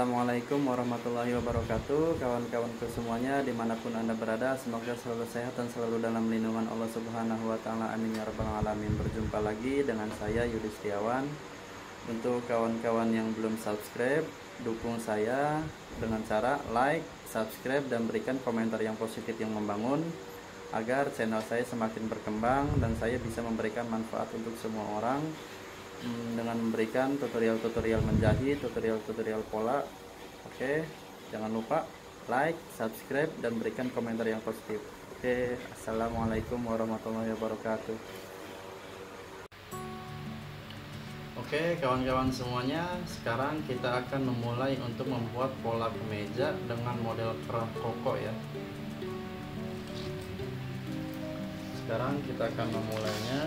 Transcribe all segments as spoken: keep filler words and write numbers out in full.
Assalamualaikum warahmatullahi wabarakatuh. Kawan-kawanku semuanya dimanapun anda berada, semoga selalu sehat dan selalu dalam lindungan Allah Subhanahu wa Ta'ala. Amin ya rabbal alamin. Berjumpa lagi dengan saya Yudi Setiawan. Untuk kawan-kawan yang belum subscribe, dukung saya dengan cara like, subscribe, dan berikan komentar yang positif yang membangun, agar channel saya semakin berkembang dan saya bisa memberikan manfaat untuk semua orang dengan memberikan tutorial-tutorial menjahit, tutorial-tutorial pola. Oke, jangan lupa like, subscribe, dan berikan komentar yang positif. Oke, assalamualaikum warahmatullahi wabarakatuh. Oke kawan-kawan semuanya, sekarang kita akan memulai untuk membuat pola kemeja dengan model kerah koko ya. Sekarang kita akan memulainya.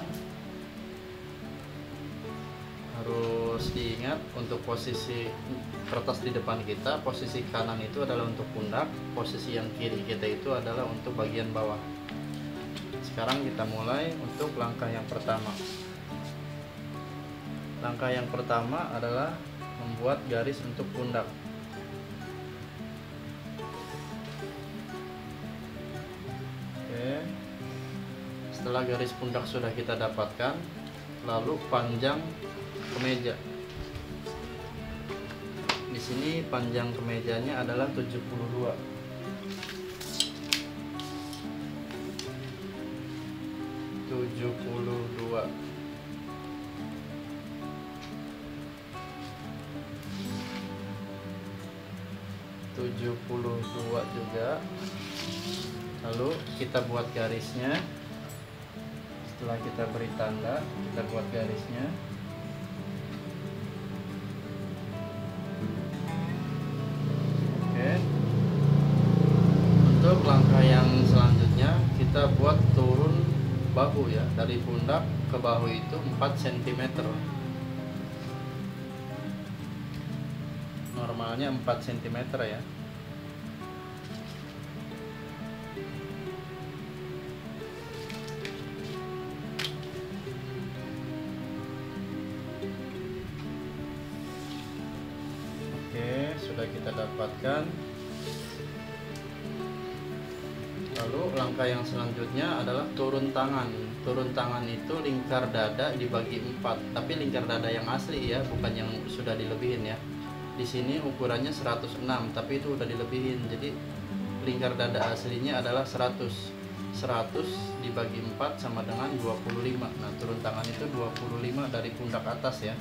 Harus diingat untuk posisi kertas di depan kita, posisi kanan itu adalah untuk pundak, posisi yang kiri kita itu adalah untuk bagian bawah. Sekarang kita mulai untuk langkah yang pertama. Langkah yang pertama adalah membuat garis untuk pundak. Oke. Setelah garis pundak sudah kita dapatkan, lalu panjang kemeja. Di sini panjang kemejanya adalah tujuh puluh dua. tujuh puluh dua. tujuh puluh dua juga. Lalu kita buat garisnya. Setelah kita beri tanda, kita buat garisnya. Oke. Untuk langkah yang selanjutnya, kita buat turun bahu ya. Dari pundak ke bahu itu empat sentimeter. Normalnya empat sentimeter ya. Sudah kita dapatkan. Lalu langkah yang selanjutnya adalah turun tangan. Turun tangan itu lingkar dada dibagi empat, tapi lingkar dada yang asli ya, bukan yang sudah dilebihin ya. Di sini ukurannya seratus enam, tapi itu udah dilebihin. Jadi lingkar dada aslinya adalah seratus. seratus dibagi empat sama dengan dua puluh lima. Nah, turun tangan itu dua puluh lima dari pundak atas ya.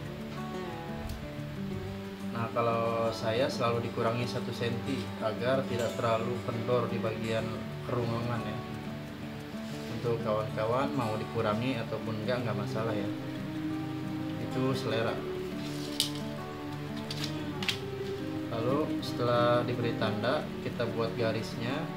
Nah, kalau saya selalu dikurangi satu sentimeter agar tidak terlalu kendor di bagian kerongkongan ya. Untuk kawan-kawan mau dikurangi ataupun enggak, enggak masalah ya. Itu selera. Lalu setelah diberi tanda, kita buat garisnya.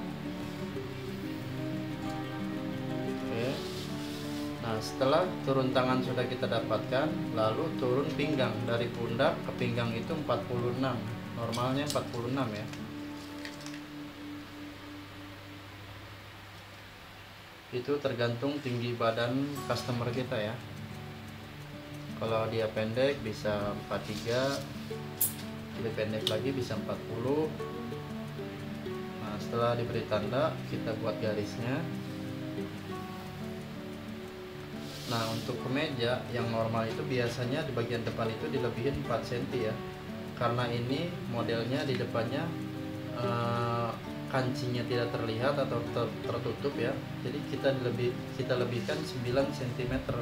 Oke. Nah, setelah turun tangan sudah kita dapatkan, lalu turun pinggang. Dari pundak ke pinggang itu empat puluh enam. Normalnya empat puluh enam ya. Itu tergantung tinggi badan customer kita ya. Kalau dia pendek bisa empat puluh tiga, lebih pendek lagi bisa empat puluh. Nah, setelah diberi tanda, kita buat garisnya. Nah, untuk kemeja yang normal itu biasanya di bagian depan itu dilebihin empat sentimeter ya. Karena ini modelnya di depannya eh, kancinya tidak terlihat atau ter tertutup ya. Jadi kita lebih kita lebihkan sembilan sentimeter.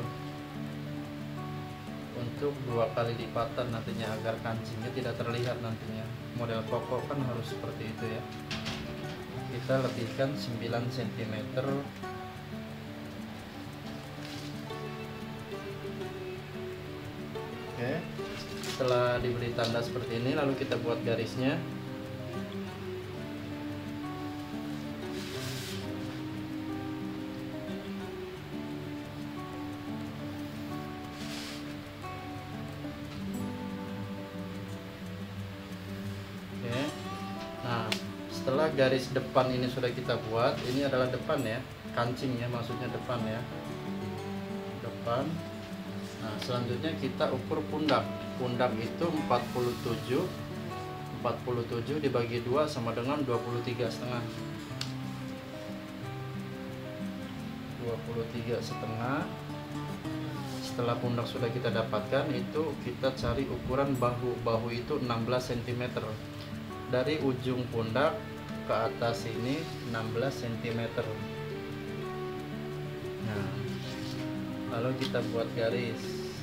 Untuk dua kali lipatan nantinya agar kancinya tidak terlihat nantinya. Model koko kan harus seperti itu ya. Kita lebihkan sembilan sentimeter. Oke, setelah diberi tanda seperti ini, lalu kita buat garisnya. Oke, nah setelah garis depan ini sudah kita buat, ini adalah depan ya, kancingnya maksudnya depan ya, depan. Nah, selanjutnya kita ukur pundak. Pundak itu empat puluh tujuh empat puluh tujuh dibagi dua sama dengan dua puluh tiga setengah. dua puluh tiga setengah. Setelah pundak sudah kita dapatkan, itu kita cari ukuran bahu. Bahu itu enam belas sentimeter. Dari ujung pundak ke atas ini enam belas sentimeter. Nah, lalu kita buat garis.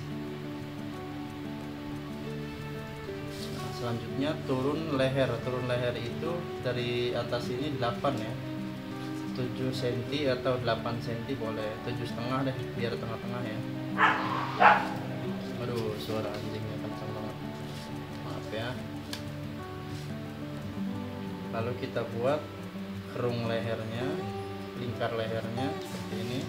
Nah, selanjutnya turun leher. Turun leher itu dari atas ini delapan ya. tujuh sentimeter atau delapan sentimeter boleh. tujuh setengah deh biar tengah-tengah ya. Aduh, suara anjingnya kencang banget. Maaf ya. Lalu kita buat kerung lehernya, lingkar lehernya seperti ini.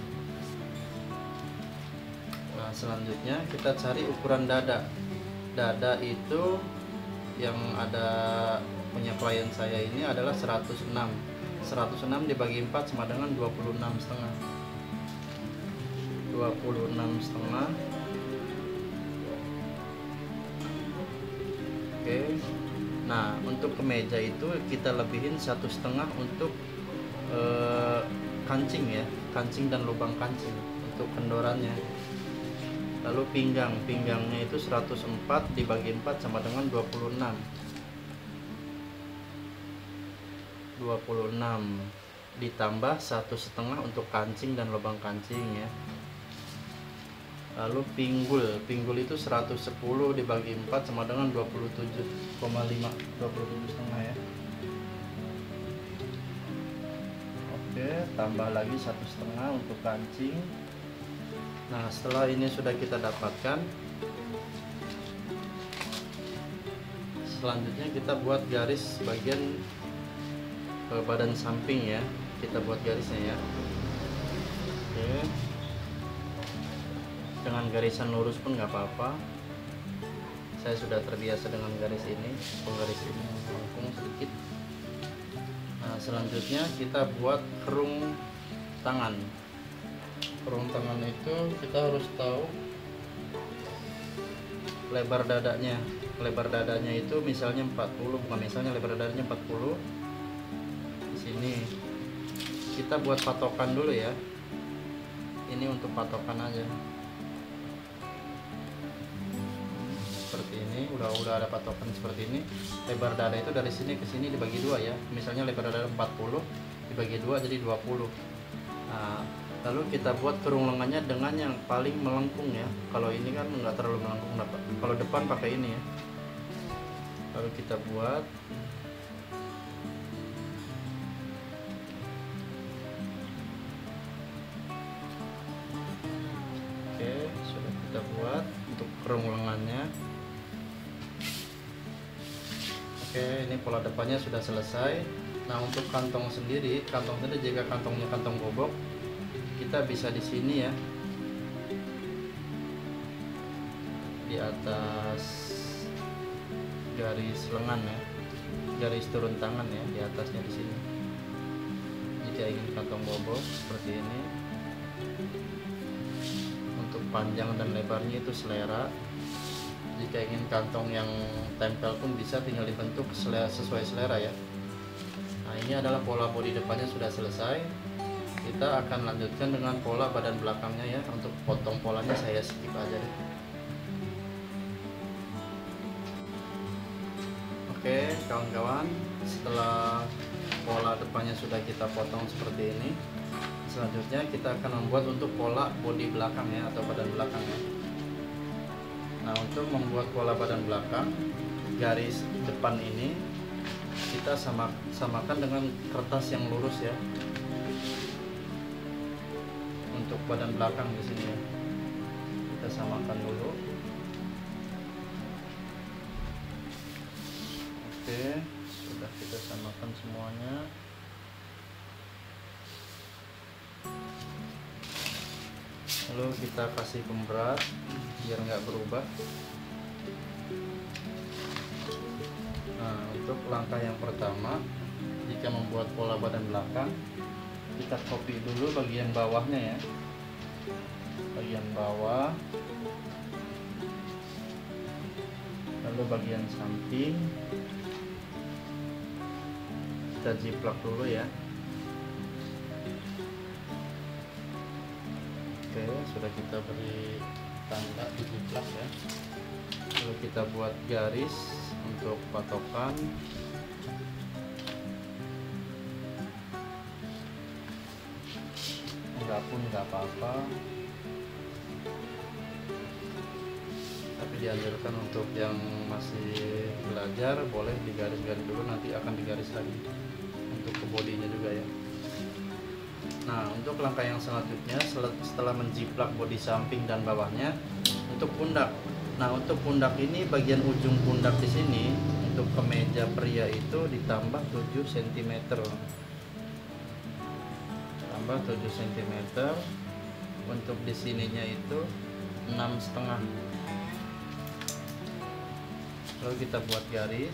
Nah, selanjutnya kita cari ukuran dada. Dada itu yang ada punya klien saya ini adalah seratus enam. seratus enam dibagi empat sama dengan dua puluh enam setengah. dua puluh enam setengah. Oke. Nah, untuk kemeja itu kita lebihin satu setengah untuk eh, kancing ya, kancing dan lubang kancing untuk kendorannya. Lalu pinggang, pinggangnya itu seratus empat dibagi empat sama dengan dua puluh enam. dua puluh enam ditambah satu setengah untuk kancing dan lubang kancing ya. Lalu pinggul, pinggul itu seratus sepuluh dibagi empat sama dengan dua puluh tujuh koma lima, dua puluh tujuh setengah ya. Oke, tambah lagi satu setengah untuk kancing. Nah, setelah ini sudah kita dapatkan, selanjutnya kita buat garis bagian ke badan samping ya. Kita buat garisnya ya. Oke, dengan garisan lurus pun nggak apa-apa. Saya sudah terbiasa dengan garis ini. Penggaris ini melengkung sedikit. Nah, selanjutnya kita buat kerung tangan. Kerung tangan itu kita harus tahu lebar dadanya. Lebar dadanya itu misalnya empat puluh, bukan misalnya, lebar dadanya empat puluh. Di sini kita buat patokan dulu ya. Ini untuk patokan aja. Seperti ini, udah udah ada patokan seperti ini. Lebar dada itu dari sini ke sini dibagi dua ya. Misalnya lebar dada empat puluh dibagi dua jadi dua puluh. Nah, lalu kita buat kerung lengannya dengan yang paling melengkung ya. Kalau ini kan nggak terlalu melengkung, kalau depan pakai ini ya. Lalu kita buat oke, sudah kita buat untuk kerung lengannya. Oke, ini pola depannya sudah selesai. Nah, untuk kantong sendiri, kantong sendiri jika kantongnya kantong gobok, kita bisa di sini ya, di atas garis lengan ya, garis turun tangan ya, di atasnya di sini. Jika ingin kantong gobok seperti ini, untuk panjang dan lebarnya itu selera. Jika ingin kantong yang tempel pun bisa, tinggal dibentuk sesuai selera ya. Nah, ini adalah pola bodi depannya sudah selesai. Kita akan lanjutkan dengan pola badan belakangnya ya. Untuk potong polanya saya skip aja deh. Oke kawan-kawan, setelah pola depannya sudah kita potong seperti ini, selanjutnya kita akan membuat untuk pola bodi belakang ya, atau badan belakang ya. Nah, untuk membuat pola badan belakang, garis depan ini kita sama, samakan dengan kertas yang lurus ya. Untuk badan belakang di sini ya, kita samakan dulu. Oke, sudah kita samakan semuanya. Lalu kita kasih pemberat biar nggak berubah. Nah, untuk langkah yang pertama, jika membuat pola badan belakang, kita copy dulu bagian bawahnya ya, bagian bawah, lalu bagian samping, kita jiplak dulu ya. Oke, sudah kita beri tanda di jiplak ya. Lalu kita buat garis untuk patokan. Enggak pun nggak apa-apa, tapi dianjurkan untuk yang masih belajar boleh digaris-garis dulu, nanti akan digaris lagi untuk ke bodinya juga ya. Nah, untuk langkah yang selanjutnya setelah menjiplak bodi samping dan bawahnya, untuk pundak. Nah, untuk pundak ini bagian ujung pundak di sini untuk kemeja pria itu ditambah tujuh sentimeter. Tambah tujuh sentimeter. Untuk di sininya itu enam setengah. Lalu kita buat garis.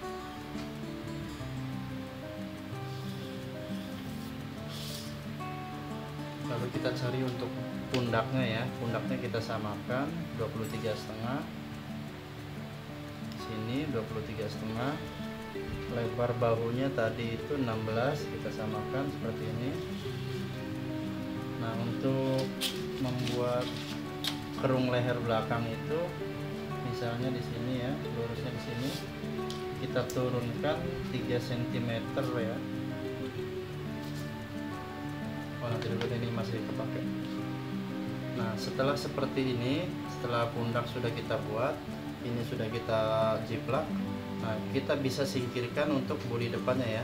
Lalu kita cari untuk pundaknya ya. Pundaknya kita samakan dua puluh tiga setengah. Sini dua puluh tiga setengah. Lebar bahunya tadi itu enam belas, kita samakan seperti ini. Nah, untuk membuat kerung leher belakang itu misalnya di sini ya, lurusnya di sini kita turunkan tiga sentimeter ya. Oh, nanti dulu ini masih kepake. Nah, setelah seperti ini, setelah pundak sudah kita buat, ini sudah kita jiplak. Nah, kita bisa singkirkan untuk bodi depannya ya.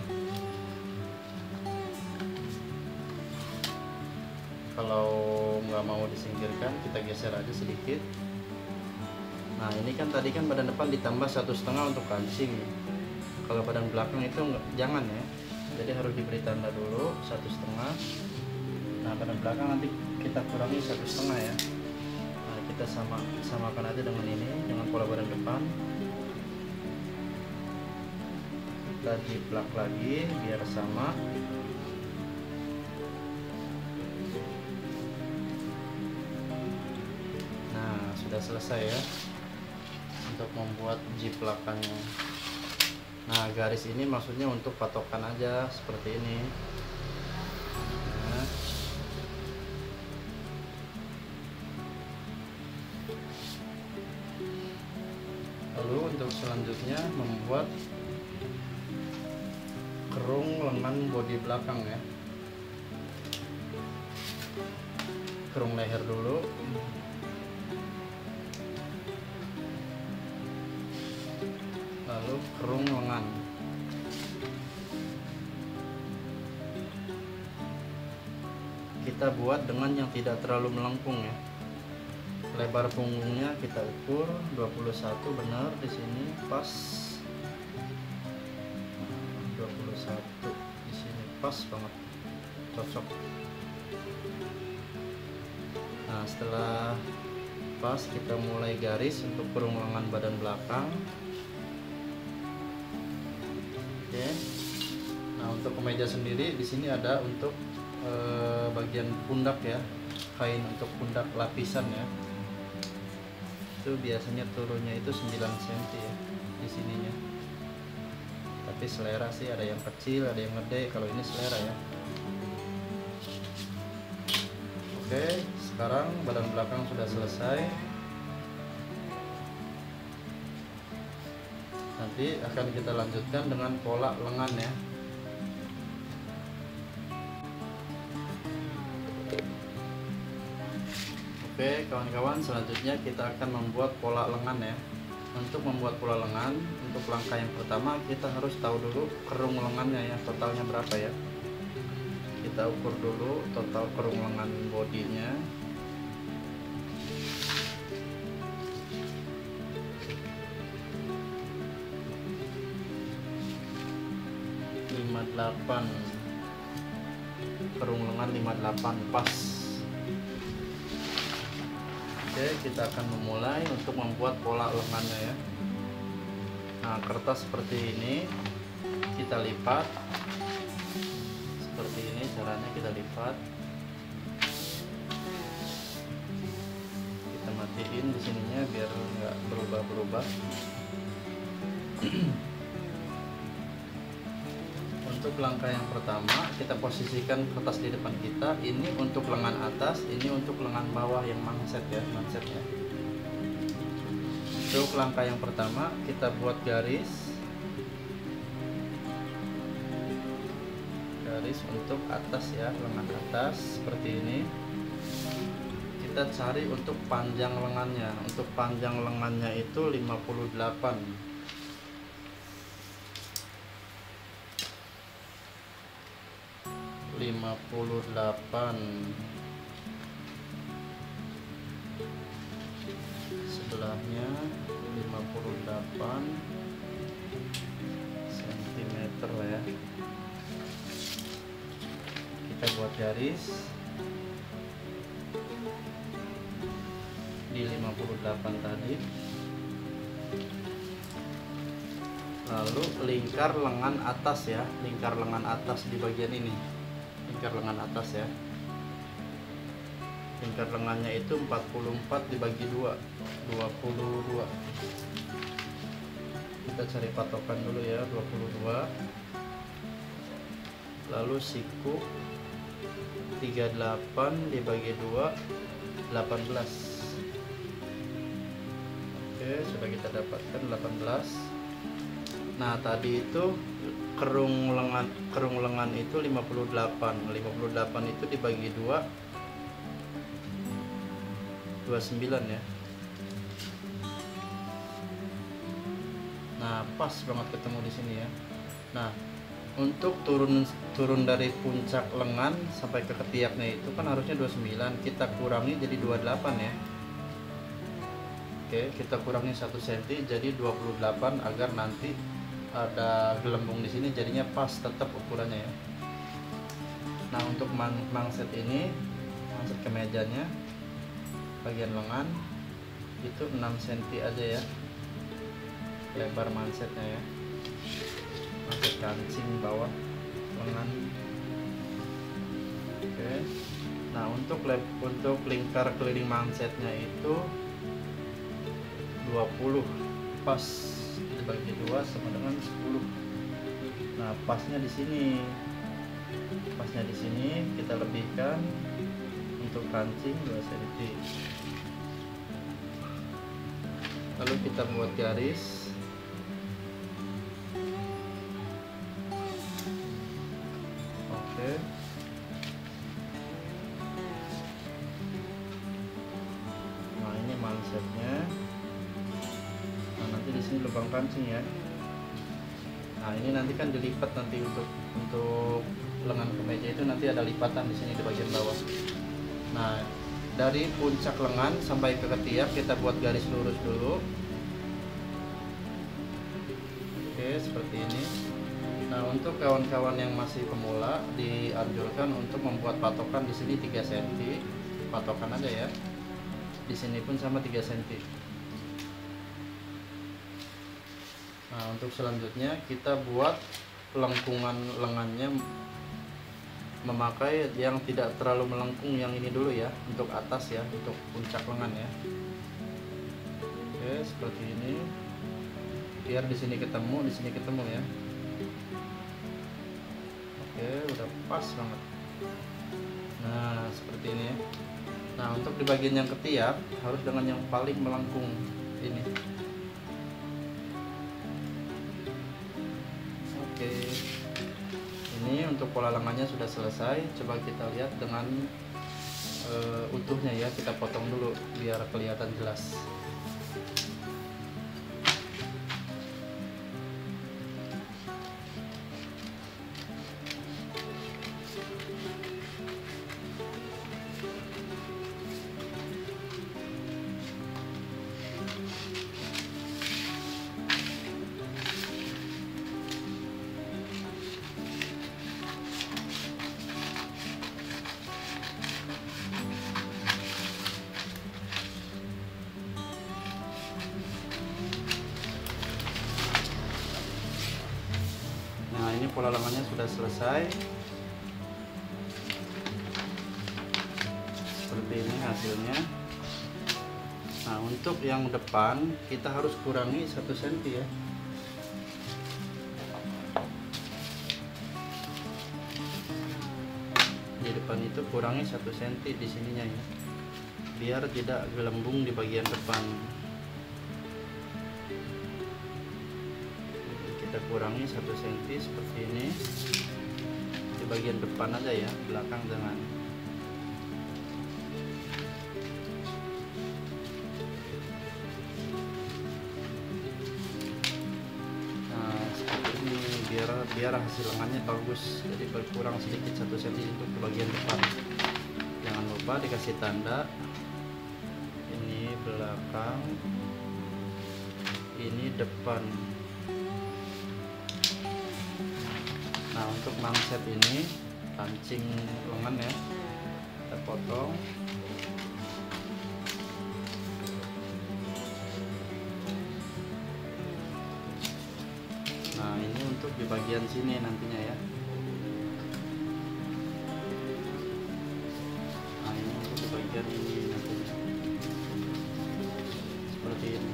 Kalau nggak mau disingkirkan, kita geser aja sedikit. Nah, ini kan tadi kan badan depan ditambah satu setengah untuk kancing. Kalau badan belakang itu enggak, jangan ya. Jadi harus diberi tanda dulu satu setengah. Nah, badan belakang nanti kita kurangi satu setengah ya. Nah, kita sama samakan aja dengan ini, dengan pola badan depan. Kita jiplak lagi biar sama. Sudah selesai ya untuk membuat jiplakannya. Nah, garis ini maksudnya untuk patokan aja seperti ini. Nah, lalu untuk selanjutnya membuat kerung lengan bodi belakang ya. Kerung leher dulu. Lalu kerung lengan. Kita buat dengan yang tidak terlalu melengkung ya. Lebar punggungnya kita ukur dua puluh satu, benar di sini pas. dua puluh satu di sini pas banget. Cocok. Nah, setelah pas kita mulai garis untuk kerung lengan badan belakang. Oke. Nah, untuk kemeja sendiri di sini ada untuk e, bagian pundak ya, kain untuk pundak lapisan ya. Itu biasanya turunnya itu sembilan sentimeter ya di sininya. Tapi selera sih ada yang kecil, ada yang gede. Kalau ini selera ya. Oke, sekarang badan belakang sudah selesai. Nanti akan kita lanjutkan dengan pola lengan ya. Oke kawan-kawan, selanjutnya kita akan membuat pola lengan ya. Untuk membuat pola lengan, untuk langkah yang pertama kita harus tahu dulu kerung lengannya ya, totalnya berapa ya. Kita ukur dulu total kerung lengan bodinya. lima puluh delapan, kerung lengan lima puluh delapan pas. Oke, kita akan memulai untuk membuat pola lengannya ya. Nah, kertas seperti ini kita lipat seperti ini, caranya kita lipat, kita matiin di sininya biar nggak berubah-berubah. Untuk untuk langkah yang pertama, kita posisikan kertas di depan kita. Ini untuk lengan atas, ini untuk lengan bawah yang mangset ya, mansetnya. Untuk langkah yang pertama, kita buat garis, garis untuk atas ya, lengan atas seperti ini. Kita cari untuk panjang lengannya. Untuk panjang lengannya itu lima puluh delapan. lima puluh delapan. Sebelahnya lima puluh delapan sentimeter lah ya. Kita buat garis di lima puluh delapan tadi. Lalu lingkar lengan atas ya, lingkar lengan atas di bagian ini. Lingkar lengan atas ya. Lingkar lengannya itu empat puluh empat dibagi dua, dua puluh dua. Kita cari patokan dulu ya, dua puluh dua. Lalu siku tiga puluh delapan dibagi dua, delapan belas. Oke, sudah kita dapatkan delapan belas. Nah, tadi itu kerung lengan kerung lengan itu lima puluh delapan. lima puluh delapan itu dibagi dua, dua puluh sembilan ya. Nah, pas banget ketemu di sini ya. Nah, untuk turun turun dari puncak lengan sampai ke ketiaknya itu kan harusnya dua puluh sembilan, kita kurangi jadi dua puluh delapan ya. Oke, kita kurangi satu sentimeter jadi dua puluh delapan agar nanti ada gelembung di sini, jadinya pas tetap ukurannya ya. Nah, untuk mang mangset ini, mangset kemejanya bagian lengan itu enam sentimeter aja ya, lebar mansetnya ya. Mangset kancing bawah lengan. Oke. Nah, untuk untuk lingkar keliling mangsetnya itu dua puluh, pas dibagi dua sama dengan sepuluh. Nah, pasnya di sini. Pasnya di sini kita lebihkan untuk kancing dua sentimeter. Lalu kita buat garis. Oke. Nah, ini mansetnya. Nah, nanti di sini lubang kancing ya. Nah, ini nanti kan dilipat nanti untuk untuk lengan kemeja itu nanti ada lipatan di sini di bagian bawah. Nah, dari puncak lengan sampai ke ketiak kita buat garis lurus dulu. Oke, seperti ini. Nah, untuk kawan-kawan yang masih pemula dianjurkan untuk membuat patokan di sini tiga sentimeter. Patokan aja ya. Di sini pun sama tiga sentimeter. Nah, untuk selanjutnya kita buat lengkungan lengannya memakai yang tidak terlalu melengkung, yang ini dulu ya, untuk atas ya, untuk puncak lengan ya. Oke, seperti ini. Biar di sini ketemu, di sini ketemu ya. Oke, udah pas banget. Nah, seperti ini ya. Nah, untuk di bagian yang ketiak harus dengan yang paling melengkung ini. Oke, ini untuk pola lengannya sudah selesai. Coba kita lihat dengan uh, utuhnya ya, kita potong dulu biar kelihatan jelas. Nah, ini pola lengannya sudah selesai. Seperti ini hasilnya. Nah, untuk yang depan kita harus kurangi satu sentimeter ya. di depan itu kurangi satu senti di sininya ya, biar tidak gelembung di bagian depan. Kita kurangi satu senti seperti ini di bagian depan aja ya, belakang jangan. biar biar hasil lengannya bagus, jadi berkurang sedikit satu senti untuk ke bagian depan. Jangan lupa dikasih tanda, ini belakang, ini depan. Nah, untuk manset ini kancing lengan ya, kita potong. Nah, ini untuk di bagian sini nantinya ya. Nah, ini untuk di bagian ini nantinya. Seperti ini.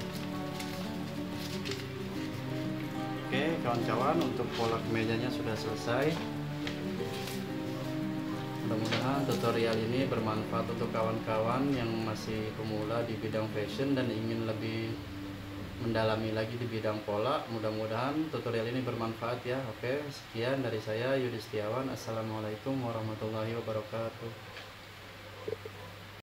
Oke, kawan-kawan, untuk pola kemejanya sudah selesai. Mudah-mudahan tutorial ini bermanfaat untuk kawan-kawan yang masih pemula di bidang fashion dan ingin lebih mendalami lagi di bidang pola. Mudah-mudahan tutorial ini bermanfaat ya. Oke, sekian dari saya Yudi Setiawan. Assalamualaikum warahmatullahi wabarakatuh.